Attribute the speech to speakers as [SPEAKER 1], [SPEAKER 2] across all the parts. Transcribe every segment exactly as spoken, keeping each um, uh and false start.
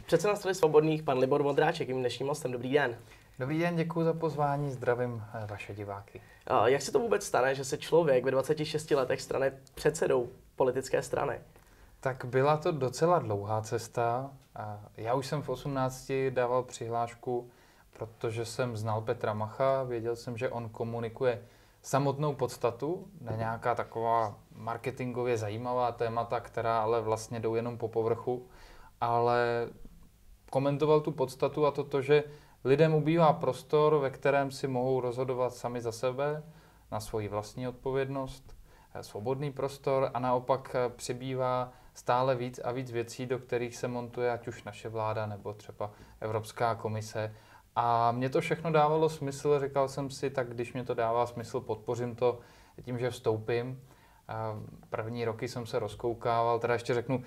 [SPEAKER 1] Předseda strany Svobodných, pan Libor Vondráček, jím dnešním hostem. Dobrý den.
[SPEAKER 2] Dobrý den, děkuji za pozvání, zdravím vaše diváky.
[SPEAKER 1] Jak se to vůbec stane, že se člověk ve dvaceti šesti letech stane předsedou politické strany?
[SPEAKER 2] Tak byla to docela dlouhá cesta. Já už jsem v osmnácti dával přihlášku, protože jsem znal Petra Macha, věděl jsem, že on komunikuje samotnou podstatu, ne nějaká taková marketingově zajímavá témata, která ale vlastně jdou jenom po povrchu, ale komentoval tu podstatu a to, to že lidem ubývá prostor, ve kterém si mohou rozhodovat sami za sebe, na svoji vlastní odpovědnost, svobodný prostor a naopak přibývá stále víc a víc věcí, do kterých se montuje ať už naše vláda nebo třeba Evropská komise. A mně to všechno dávalo smysl, říkal jsem si, tak když mě to dává smysl, podpořím to tím, že vstoupím. První roky jsem se rozkoukával, teda ještě řeknu,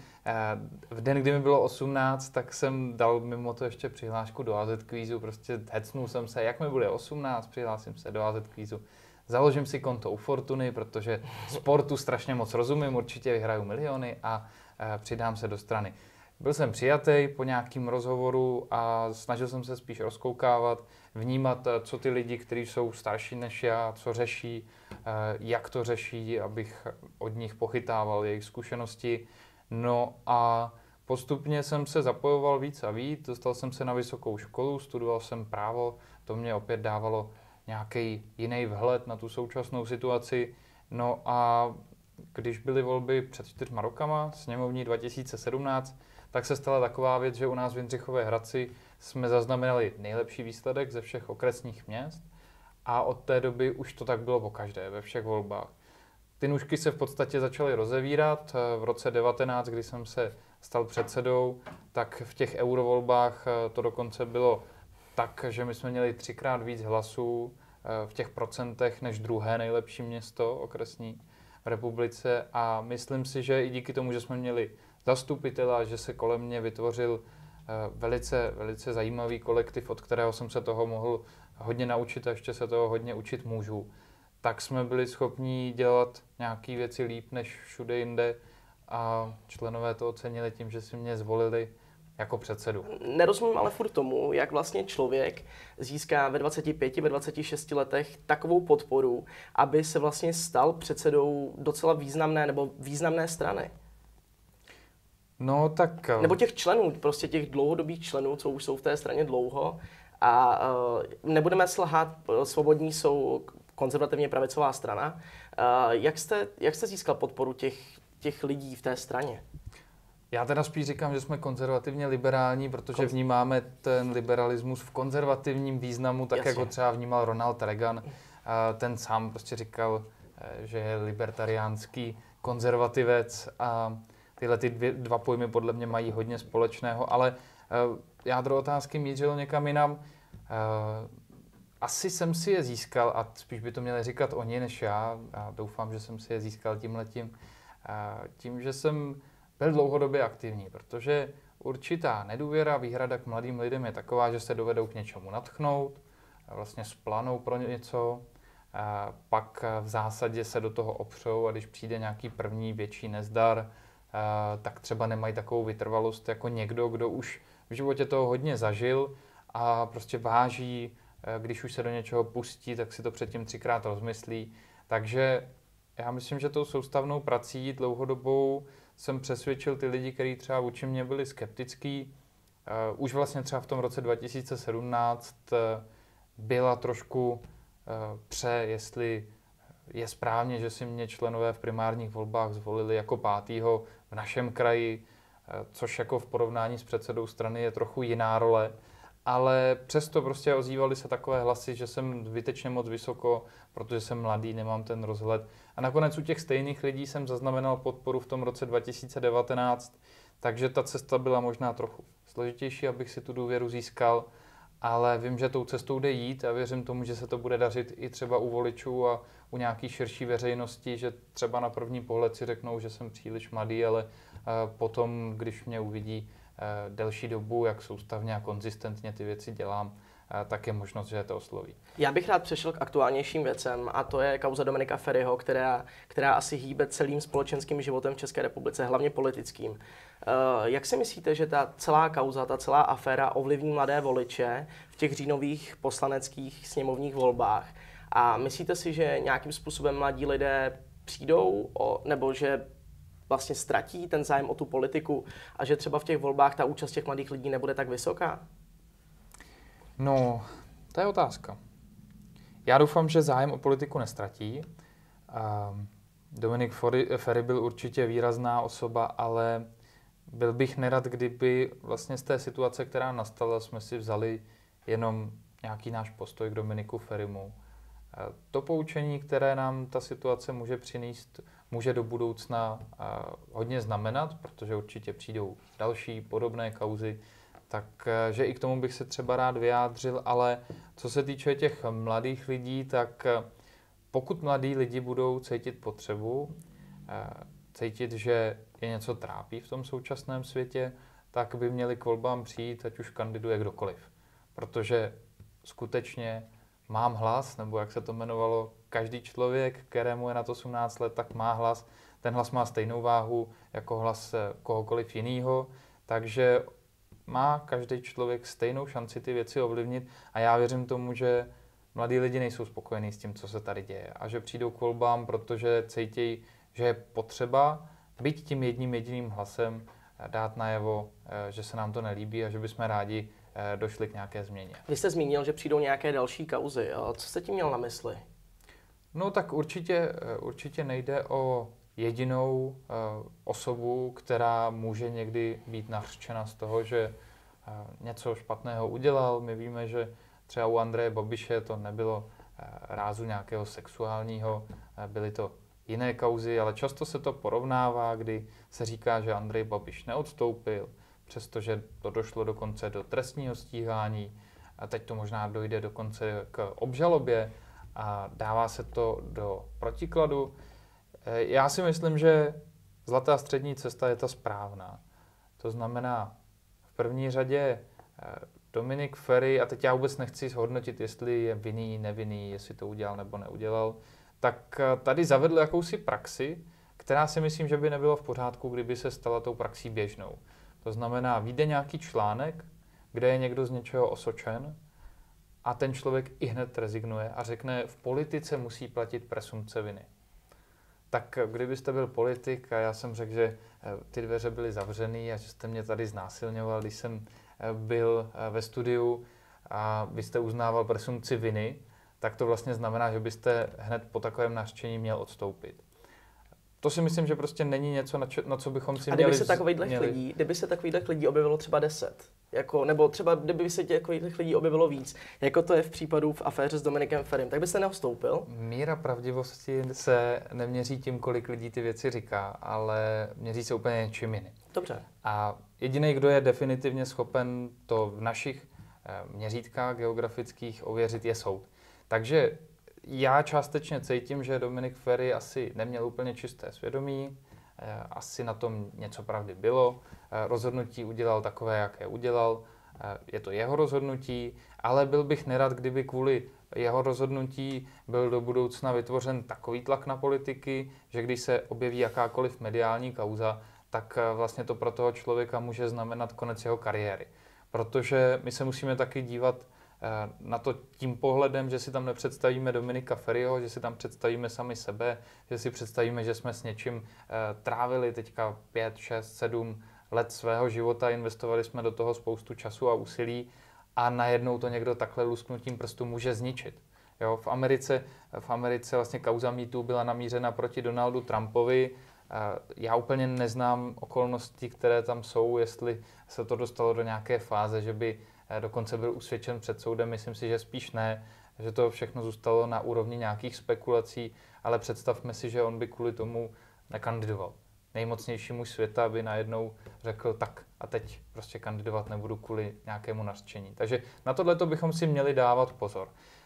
[SPEAKER 2] v den, kdy mi bylo osmnáct, tak jsem dal mimo to ještě přihlášku do á zet Kvízu, prostě hecnul jsem se, jak mi bude osmnáct, přihlásím se do á zet Kvízu. Založím si konto u Fortuny, protože sportu strašně moc rozumím, určitě vyhraju miliony a přidám se do strany. Byl jsem přijatý po nějakým rozhovoru a snažil jsem se spíš rozkoukávat, vnímat, co ty lidi, kteří jsou starší než já, co řeší, jak to řeší, abych od nich pochytával jejich zkušenosti. No a postupně jsem se zapojoval víc a víc, dostal jsem se na vysokou školu, studoval jsem právo, to mě opět dávalo nějaký jiný vhled na tu současnou situaci. No a když byly volby před čtyřma rokama, sněmovní dva tisíce sedmnáct, tak se stala taková věc, že u nás v Jindřichově Hradci jsme zaznamenali nejlepší výsledek ze všech okresních měst a od té doby už to tak bylo pokaždé, ve všech volbách. Ty nůžky se v podstatě začaly rozevírat. V roce devatenáct, kdy jsem se stal předsedou, tak v těch eurovolbách to dokonce bylo tak, že my jsme měli třikrát víc hlasů v těch procentech než druhé nejlepší město okresní v republice a myslím si, že i díky tomu, že jsme měli zastupitela, že se kolem mě vytvořil velice, velice zajímavý kolektiv, od kterého jsem se toho mohl hodně naučit a ještě se toho hodně učit můžu, tak jsme byli schopni dělat nějaké věci líp než všude jinde a členové to ocenili tím, že si mě zvolili jako předsedu.
[SPEAKER 1] Nerozumím ale furt tomu, jak vlastně člověk získá ve dvaceti pěti, ve dvaceti šesti letech takovou podporu, aby se vlastně stal předsedou docela významné nebo významné strany.
[SPEAKER 2] No tak...
[SPEAKER 1] Nebo těch členů, prostě těch dlouhodobých členů, co už jsou v té straně dlouho. A uh, nebudeme slhat, Svobodní jsou konzervativně pravicová strana. Uh, jak jste, jak jste získal podporu těch, těch lidí v té straně?
[SPEAKER 2] Já teda spíš říkám, že jsme konzervativně liberální, protože Konz... vnímáme ten liberalismus v konzervativním významu, tak Jasně. jak ho třeba vnímal Ronald Reagan. Ten sám prostě říkal, že je libertariánský konzervativec a tyhle ty dvě, dva pojmy podle mě mají hodně společného, ale jádro otázky mířilo někam jinam. Asi jsem si je získal, a spíš by to měli říkat oni než já, a doufám, že jsem si je získal tímhletím, tím, že jsem byl dlouhodobě aktivní, protože určitá nedůvěra, výhrada k mladým lidem je taková, že se dovedou k něčemu nadchnout, vlastně splanou pro něco, a pak v zásadě se do toho opřou a když přijde nějaký první větší nezdar, tak třeba nemají takovou vytrvalost jako někdo, kdo už v životě toho hodně zažil a prostě váží, když už se do něčeho pustí, tak si to předtím třikrát rozmyslí. Takže já myslím, že tou soustavnou prací dlouhodobou jsem přesvědčil ty lidi, kteří třeba vůči mě byli skeptický. Uh, už vlastně třeba v tom roce dva tisíce sedmnáct uh, byla trošku uh, pře, jestli je správně, že si mě členové v primárních volbách zvolili jako pátýho v našem kraji, uh, což jako v porovnání s předsedou strany je trochu jiná role. Ale přesto prostě ozývaly se takové hlasy, že jsem zbytečně moc vysoko, protože jsem mladý, nemám ten rozhled. A nakonec u těch stejných lidí jsem zaznamenal podporu v tom roce dva tisíce devatenáct, takže ta cesta byla možná trochu složitější, abych si tu důvěru získal, ale vím, že tou cestou jde jít a věřím tomu, že se to bude dařit i třeba u voličů a u nějaký širší veřejnosti, že třeba na první pohled si řeknou, že jsem příliš mladý, ale potom, když mě uvidí delší dobu, jak soustavně a konzistentně ty věci dělám, tak je možnost, že to osloví.
[SPEAKER 1] Já bych rád přešel k aktuálnějším věcem a to je kauza Dominika Feriho, která, která asi hýbe celým společenským životem v České republice, hlavně politickým. Uh, jak si myslíte, že ta celá kauza, ta celá aféra ovlivní mladé voliče v těch říjnových poslaneckých sněmovních volbách? A myslíte si, že nějakým způsobem mladí lidé přijdou, o, nebo že vlastně ztratí ten zájem o tu politiku a že třeba v těch volbách ta účast těch mladých lidí nebude tak vysoká?
[SPEAKER 2] No, to je otázka. Já doufám, že zájem o politiku nestratí. Dominik Feri byl určitě výrazná osoba, ale byl bych nerad, kdyby vlastně z té situace, která nastala, jsme si vzali jenom nějaký náš postoj k Dominiku Ferimu. To poučení, které nám ta situace může přinést, může do budoucna hodně znamenat, protože určitě přijdou další podobné kauzy, takže i k tomu bych se třeba rád vyjádřil, ale co se týče těch mladých lidí, tak pokud mladí lidi budou cítit potřebu, cítit, že je něco trápí v tom současném světě, tak by měli k volbám přijít, ať už kandiduje kdokoliv. Protože skutečně mám hlas, nebo jak se to jmenovalo, každý člověk, kterému je nad osmnáct let, tak má hlas. Ten hlas má stejnou váhu jako hlas kohokoliv jiného, takže má každý člověk stejnou šanci ty věci ovlivnit a já věřím tomu, že mladí lidi nejsou spokojení s tím, co se tady děje a že přijdou k volbám, protože cítí, že je potřeba být tím jedním jediným hlasem dát najevo, že se nám to nelíbí a že bychom rádi došli k nějaké změně.
[SPEAKER 1] Vy jste zmínil, že přijdou nějaké další kauzy. Co jste tím měl na mysli?
[SPEAKER 2] No tak určitě, určitě nejde o jedinou uh, osobu, která může někdy být nařčena z toho, že uh, něco špatného udělal. My víme, že třeba u Andreje Babiše to nebylo uh, rázu nějakého sexuálního, uh, byly to jiné kauzy, ale často se to porovnává, kdy se říká, že Andrej Babiš neodstoupil, přestože to došlo dokonce do trestního stíhání a teď to možná dojde dokonce k obžalobě a dává se to do protikladu. Já si myslím, že zlatá střední cesta je ta správná. To znamená, v první řadě Dominik Feri, a teď já vůbec nechci hodnotit, jestli je vinný, nevinný, jestli to udělal nebo neudělal, tak tady zavedl jakousi praxi, která si myslím, že by nebylo v pořádku, kdyby se stala tou praxí běžnou. To znamená, vyjde nějaký článek, kde je někdo z něčeho osočen a ten člověk i hned rezignuje a řekne, v politice musí platit presumpce viny. Tak kdybyste byl politik a já jsem řekl, že ty dveře byly zavřený a že jste mě tady znásilňoval, když jsem byl ve studiu a vy jste uznával presumpci viny, tak to vlastně znamená, že byste hned po takovém nařčení měl odstoupit. To si myslím, že prostě není něco, na, čo, na co bychom si
[SPEAKER 1] a
[SPEAKER 2] měli...
[SPEAKER 1] A kdyby se takovýchhle lidí, kdyby se takovýchhle lidí objevilo třeba deset, jako, nebo třeba kdyby se takových lidí objevilo víc, jako to je v případu v aféře s Dominikem Ferim, tak byste neodstoupil?
[SPEAKER 2] Míra pravdivosti se neměří tím, kolik lidí ty věci říká, ale měří se úplně něčím jiným.
[SPEAKER 1] Dobře.
[SPEAKER 2] A jediný, kdo je definitivně schopen to v našich měřítkách geografických ověřit, je soud. Takže já částečně cítím, že Dominik Feri asi neměl úplně čisté svědomí, asi na tom něco pravdy bylo, rozhodnutí udělal takové, jaké udělal, je to jeho rozhodnutí, ale byl bych nerad, kdyby kvůli jeho rozhodnutí byl do budoucna vytvořen takový tlak na politiky, že když se objeví jakákoliv mediální kauza, tak vlastně to pro toho člověka může znamenat konec jeho kariéry. Protože my se musíme taky dívat na to tím pohledem, že si tam nepředstavíme Dominika Feriho, že si tam představíme sami sebe, že si představíme, že jsme s něčím trávili teďka pět, šest, sedm let svého života, investovali jsme do toho spoustu času a úsilí a najednou to někdo takhle lusknutím prstu může zničit. Jo, v Americe, v Americe vlastně kauza MeToo byla namířena proti Donaldu Trumpovi. Já úplně neznám okolnosti, které tam jsou, jestli se to dostalo do nějaké fáze, že by dokonce byl usvědčen před soudem. Myslím si, že spíš ne, že to všechno zůstalo na úrovni nějakých spekulací, ale představme si, že on by kvůli tomu nekandidoval. Nejmocnější muž světa by najednou řekl, tak a teď prostě kandidovat nebudu kvůli nějakému nařčení. Takže na tohleto bychom si měli dávat pozor.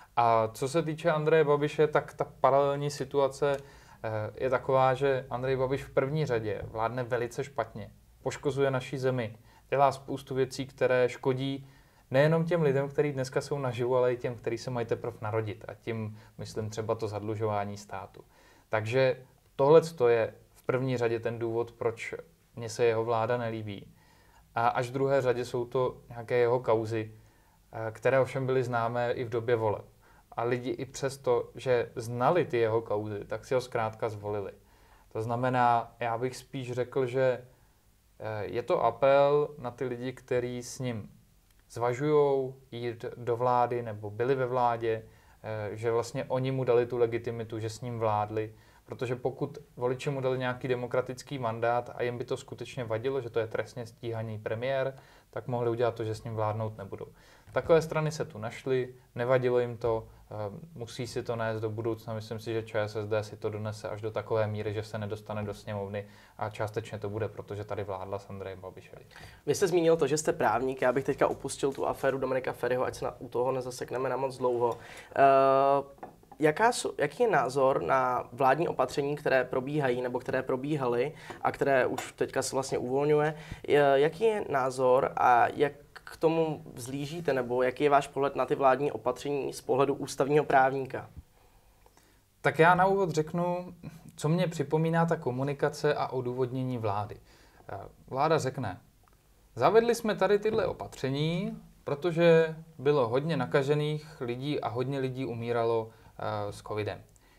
[SPEAKER 2] A co se týče Andreje Babiše, tak ta paralelní situace je taková, že Andrej Babiš v první řadě vládne velice špatně, poškozuje naší zemi, dělá spoustu věcí, které škodí nejenom těm lidem, kteří dneska jsou naživu, ale i těm, kteří se mají teprve narodit. A tím myslím třeba to zadlužování státu. Takže tohle je v první řadě ten důvod, proč mně se jeho vláda nelíbí. A až v druhé řadě jsou to nějaké jeho kauzy, které ovšem byly známé i v době voleb. A lidi i přesto, že znali ty jeho kauzy, tak si ho zkrátka zvolili. To znamená, já bych spíš řekl, že je to apel na ty lidi, kteří s ním zvažují jít do vlády nebo byli ve vládě, že vlastně oni mu dali tu legitimitu, že s ním vládli. Protože pokud voliči mu dali nějaký demokratický mandát a jim by to skutečně vadilo, že to je trestně stíhaný premiér, tak mohli udělat to, že s ním vládnout nebudou. Takové strany se tu našly, nevadilo jim to, musí si to nést do budoucna. Myslím si, že ČSSD si to donese až do takové míry, že se nedostane do sněmovny a částečně to bude, protože tady vládla s Andrejem Babišem.
[SPEAKER 1] Vy jste zmínil to, že jste právník, já bych teďka opustil tu aféru Dominika Feriho, ať se na, u toho nezasekneme na moc dlouho. Uh, Jaká, jaký je názor na vládní opatření, které probíhají nebo které probíhaly a které už teďka se vlastně uvolňuje? Jaký je názor a jak k tomu vzlížíte nebo jaký je váš pohled na ty vládní opatření z pohledu ústavního právníka?
[SPEAKER 2] Tak já na úvod řeknu, co mě připomíná ta komunikace a odůvodnění vlády. Vláda řekne, zavedli jsme tady tyhle opatření, protože bylo hodně nakažených lidí a hodně lidí umíralo s covidem.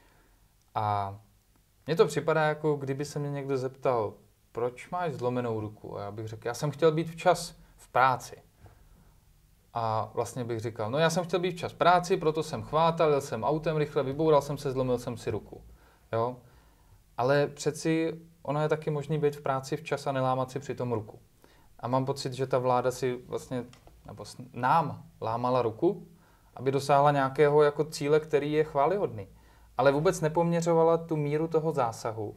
[SPEAKER 2] A mně to připadá, jako kdyby se mě někdo zeptal, proč máš zlomenou ruku? A já bych řekl, já jsem chtěl být včas v práci. A vlastně bych říkal, no já jsem chtěl být včas v práci, proto jsem chvátal, jel jsem autem rychle, vyboural jsem se, zlomil jsem si ruku. Jo? Ale přeci ono je taky možný být v práci včas a nelámat si přitom ruku. A mám pocit, že ta vláda si vlastně, nebo nám lámala ruku, aby dosáhla nějakého jako cíle, který je chvályhodný. Ale vůbec nepoměřovala tu míru toho zásahu.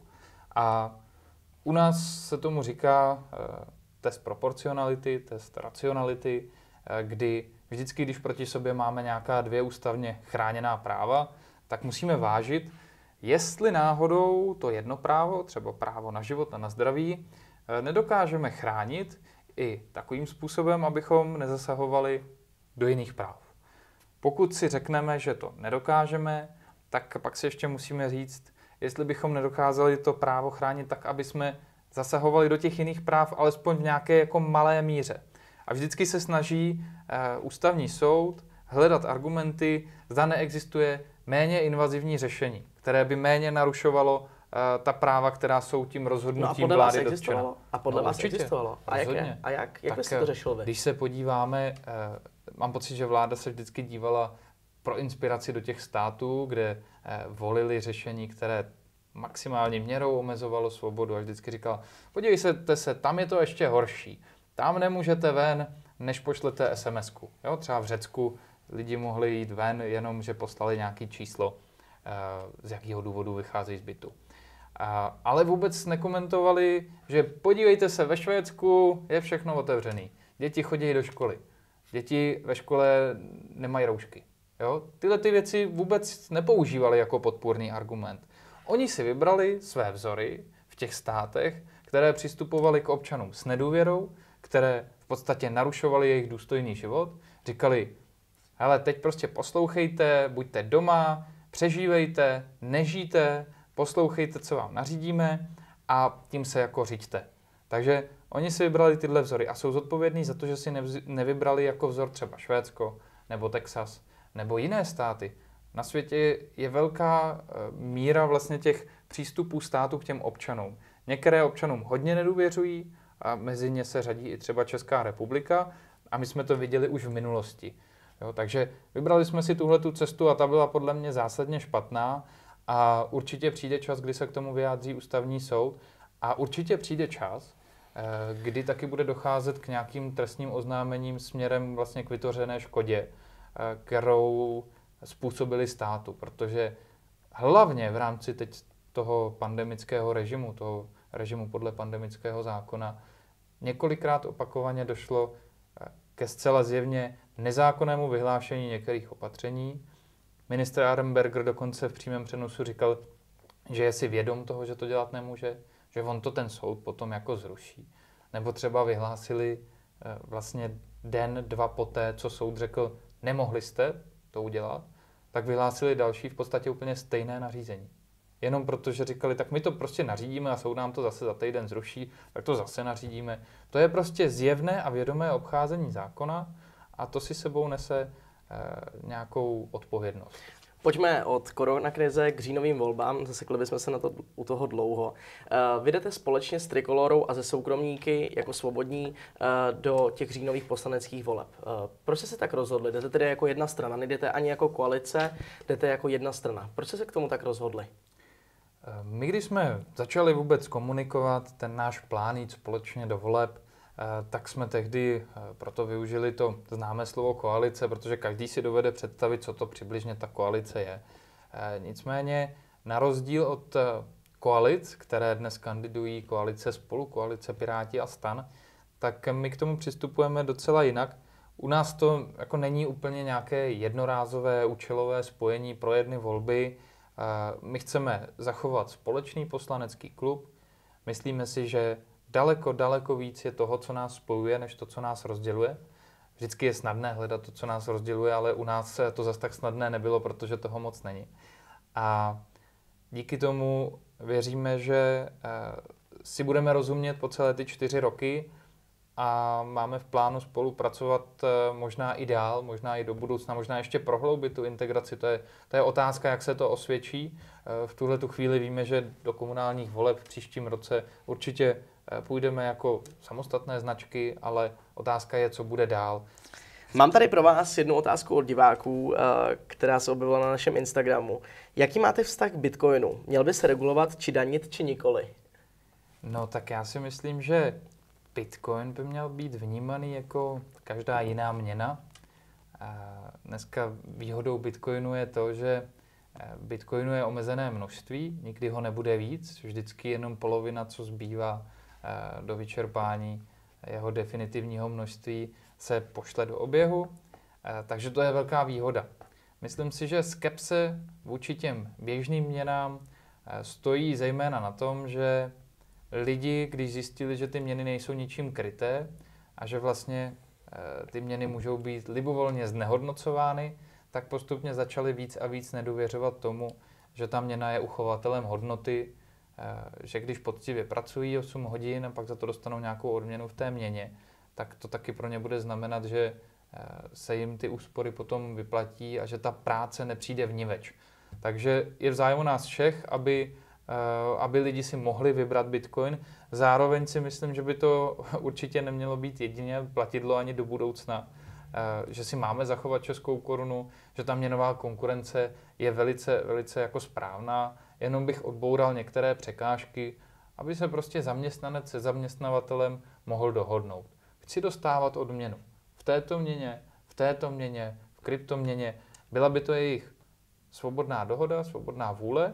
[SPEAKER 2] A u nás se tomu říká eh, test proporcionality, test racionality, eh, kdy vždycky, když proti sobě máme nějaká dvě ústavně chráněná práva, tak musíme vážit, jestli náhodou to jedno právo, třeba právo na život a na zdraví, eh, nedokážeme chránit i takovým způsobem, abychom nezasahovali do jiných práv. Pokud si řekneme, že to nedokážeme, tak pak si ještě musíme říct, jestli bychom nedokázali to právo chránit tak, aby jsme zasahovali do těch jiných práv, alespoň v nějaké jako malé míře. A vždycky se snaží uh, ústavní soud hledat argumenty, zda neexistuje méně invazivní řešení, které by méně narušovalo uh, ta práva, která jsou tím rozhodnutím
[SPEAKER 1] no a
[SPEAKER 2] vlády dotčena.
[SPEAKER 1] A podle
[SPEAKER 2] no,
[SPEAKER 1] vás
[SPEAKER 2] určitě,
[SPEAKER 1] existovalo. A jak, je? a jak, jak byste to řešil vy?
[SPEAKER 2] Když se podíváme, uh, mám pocit, že vláda se vždycky dívala pro inspiraci do těch států, kde eh, volili řešení, které maximální měrou omezovalo svobodu a vždycky říkal, podívejte se, tam je to ještě horší. Tam nemůžete ven, než pošlete es em esku. Jo, třeba v Řecku lidi mohli jít ven, jenom že poslali nějaké číslo, eh, z jakého důvodu vycházejí z bytu. A, ale vůbec nekomentovali, že podívejte se, ve Švédsku je všechno otevřené. Děti chodí do školy. Děti ve škole nemají roušky. Jo? Tyhle ty věci vůbec nepoužívali jako podpůrný argument. Oni si vybrali své vzory v těch státech, které přistupovaly k občanům s nedůvěrou, které v podstatě narušovaly jejich důstojný život. Říkali, hele, teď prostě poslouchejte, buďte doma, přežívejte, nežijte, poslouchejte, co vám nařídíme a tím se jako řiďte. Takže oni si vybrali tyhle vzory a jsou zodpovědní za to, že si nevybrali jako vzor třeba Švédsko nebo Texas nebo jiné státy. Na světě je velká míra vlastně těch přístupů států k těm občanům. Některé občanům hodně nedůvěřují a mezi ně se řadí i třeba Česká republika a my jsme to viděli už v minulosti. Jo, takže vybrali jsme si tuhletu cestu a ta byla podle mě zásadně špatná a určitě přijde čas, kdy se k tomu vyjádří ústavní soud a určitě přijde čas, kdy taky bude docházet k nějakým trestním oznámením směrem vlastně k vytvořené škodě, kterou způsobili státu, protože hlavně v rámci teď toho pandemického režimu, toho režimu podle pandemického zákona, několikrát opakovaně došlo ke zcela zjevně nezákonnému vyhlášení některých opatření. Ministr Arenberger dokonce v přímém přenosu říkal, že je si vědom toho, že to dělat nemůže, že on to ten soud potom jako zruší. Nebo třeba vyhlásili, vlastně den, dva poté, co soud řekl, nemohli jste to udělat, tak vyhlásili další v podstatě úplně stejné nařízení. Jenom proto, že říkali, tak my to prostě nařídíme a soud nám to zase za týden zruší, tak to zase nařídíme. To je prostě zjevné a vědomé obcházení zákona a to si sebou nese e, nějakou odpovědnost.
[SPEAKER 1] Pojďme od koronakrize k říjnovým volbám, zasekli bychom se na to u toho dlouho. Uh, vy jdete společně s Trikolorou a ze soukromníky jako Svobodní uh, do těch říjnových poslaneckých voleb. Uh, proč jste se tak rozhodli? Jdete tedy jako jedna strana, nejdete ani jako koalice, jdete jako jedna strana. Proč jste se k tomu tak rozhodli?
[SPEAKER 2] My, když jsme začali vůbec komunikovat ten náš plán jít společně do voleb, tak jsme tehdy proto využili to známé slovo koalice, protože každý si dovede představit, co to přibližně ta koalice je. Nicméně na rozdíl od koalic, které dnes kandidují, koalice Spolu, koalice Piráti a STAN, tak my k tomu přistupujeme docela jinak. U nás to jako není úplně nějaké jednorázové účelové spojení pro jedny volby. My chceme zachovat společný poslanecký klub. Myslíme si, že daleko, daleko víc je toho, co nás spojuje, než to, co nás rozděluje. Vždycky je snadné hledat to, co nás rozděluje, ale u nás to zas tak snadné nebylo, protože toho moc není. A díky tomu věříme, že si budeme rozumět po celé ty čtyři roky a máme v plánu spolupracovat možná i dál, možná i do budoucna, možná ještě prohloubit tu integraci. To je, to je otázka, jak se to osvědčí. V tuhle tu chvíli víme, že do komunálních voleb v příštím roce určitě půjdeme jako samostatné značky, ale otázka je, co bude dál.
[SPEAKER 1] Mám tady pro vás jednu otázku od diváků, která se objevila na našem Instagramu. Jaký máte vztah k Bitcoinu? Měl by se regulovat, či danit, či nikoli?
[SPEAKER 2] No tak já si myslím, že Bitcoin by měl být vnímaný jako každá jiná měna. Dneska výhodou Bitcoinu je to, že Bitcoinu je omezené množství, nikdy ho nebude víc, vždycky jenom polovina, co zbývá do vyčerpání jeho definitivního množství, se pošle do oběhu, takže to je velká výhoda. Myslím si, že skepse vůči těm běžným měnám stojí zejména na tom, že lidi, když zjistili, že ty měny nejsou ničím kryté a že vlastně ty měny můžou být libovolně znehodnocovány, tak postupně začali víc a víc nedůvěřovat tomu, že ta měna je uchovatelem hodnoty, že když poctivě pracují osm hodin a pak za to dostanou nějakou odměnu v té měně, tak to taky pro ně bude znamenat, že se jim ty úspory potom vyplatí a že ta práce nepřijde vniveč. Takže je v zájmu nás všech, aby, aby lidi si mohli vybrat Bitcoin. Zároveň si myslím, že by to určitě nemělo být jedině platidlo ani do budoucna, že si máme zachovat českou korunu, že ta měnová konkurence je velice, velice jako správná. Jenom bych odboural některé překážky, aby se prostě zaměstnanec se zaměstnavatelem mohl dohodnout. Chci dostávat odměnu v této měně, v této měně, v kryptoměně. Byla by to jejich svobodná dohoda, svobodná vůle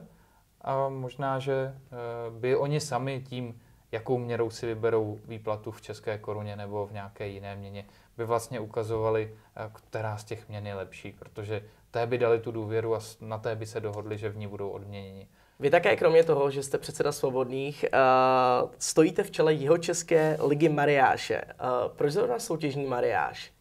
[SPEAKER 2] a možná, že by oni sami tím, jakou měrou si vyberou výplatu v české koruně nebo v nějaké jiné měně, by vlastně ukazovali, která z těch měn je lepší, protože té by dali tu důvěru a na té by se dohodli, že v ní budou odměněni.
[SPEAKER 1] Vy také, kromě toho, že jste předseda Svobodných, uh, stojíte v čele Jihočeské ligy mariáše. Uh, proč zrovna soutěžní mariáš?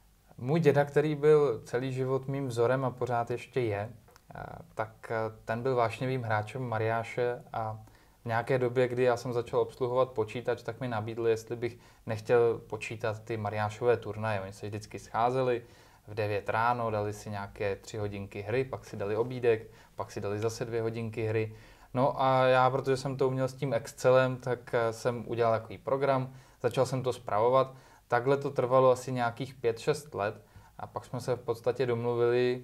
[SPEAKER 2] Můj děda, který byl celý život mým vzorem a pořád ještě je, uh, tak uh, ten byl vášnivým hráčem mariáše a v nějaké době, kdy já jsem začal obsluhovat počítač, tak mi nabídli, jestli bych nechtěl počítat ty mariášové turnaje. Oni se vždycky scházeli v devět ráno, dali si nějaké tři hodinky hry, pak si dali obídek, pak si dali zase dvě hodinky hry. No a já, protože jsem to uměl s tím Excelem, tak jsem udělal takový program, začal jsem to spravovat. Takhle to trvalo asi nějakých pět šest let a pak jsme se v podstatě domluvili,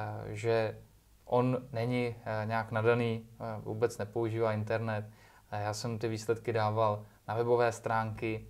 [SPEAKER 2] že on není nějak nadaný, vůbec nepoužívá internet. Já jsem ty výsledky dával na webové stránky,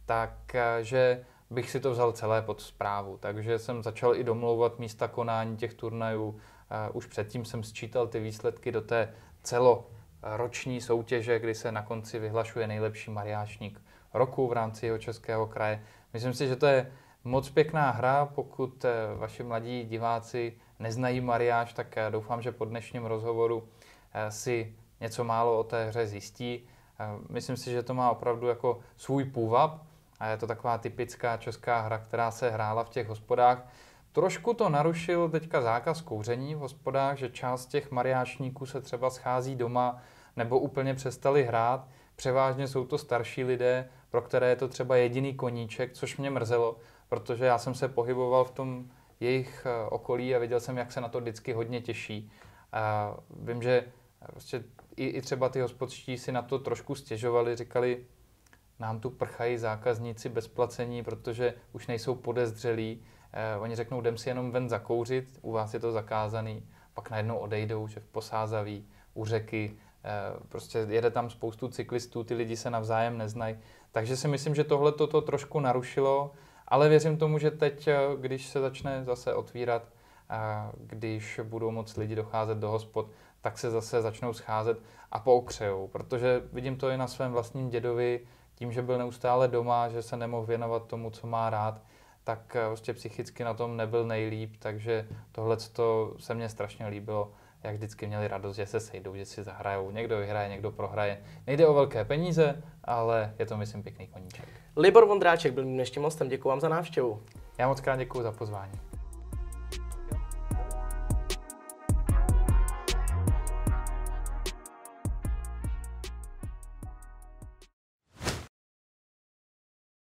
[SPEAKER 2] takže bych si to vzal celé pod správu. Takže jsem začal i domlouvat místa konání těch turnajů. Už předtím jsem sčítal ty výsledky do té celoroční soutěže, kdy se na konci vyhlašuje nejlepší mariášník roku v rámci Jihočeského kraje. Myslím si, že to je moc pěkná hra. Pokud vaši mladí diváci neznají mariáš, tak doufám, že po dnešním rozhovoru si něco málo o té hře zjistí. Myslím si, že to má opravdu jako svůj půvab a je to taková typická česká hra, která se hrála v těch hospodách. Trošku to narušil teďka zákaz kouření v hospodách, že část těch mariášníků se třeba schází doma nebo úplně přestali hrát. Převážně jsou to starší lidé, pro které je to třeba jediný koníček, což mě mrzelo, protože já jsem se pohyboval v tom jejich okolí a viděl jsem, jak se na to vždycky hodně těší. A vím, že prostě i, i třeba ty hospodští si na to trošku stěžovali, říkali, nám tu prchají zákazníci bez placení, protože už nejsou podezřelí. Eh, oni řeknou, jdem si jenom ven zakouřit, u vás je to zakázaný, pak najednou odejdou, že v Posázaví, u řeky, eh, prostě jede tam spoustu cyklistů, ty lidi se navzájem neznají. Takže si myslím, že tohle to trošku narušilo, ale věřím tomu, že teď, když se začne zase otvírat, a když budou moc lidi docházet do hospod, tak se zase začnou scházet a pookřejou, protože vidím to i na svém vlastním dědovi, tím, že byl neustále doma, že se nemohl věnovat tomu, co má rád, tak vlastně psychicky na tom nebyl nejlíp, takže tohle se mně strašně líbilo, jak vždycky měli radost, že se sejdou, že si zahrajou, někdo vyhraje, někdo prohraje. Nejde o velké peníze, ale je to, myslím, pěkný koníček.
[SPEAKER 1] Libor Vondráček byl mým dnešním hostem, děkuji vám za návštěvu.
[SPEAKER 2] Já moc krát děkuji za pozvání.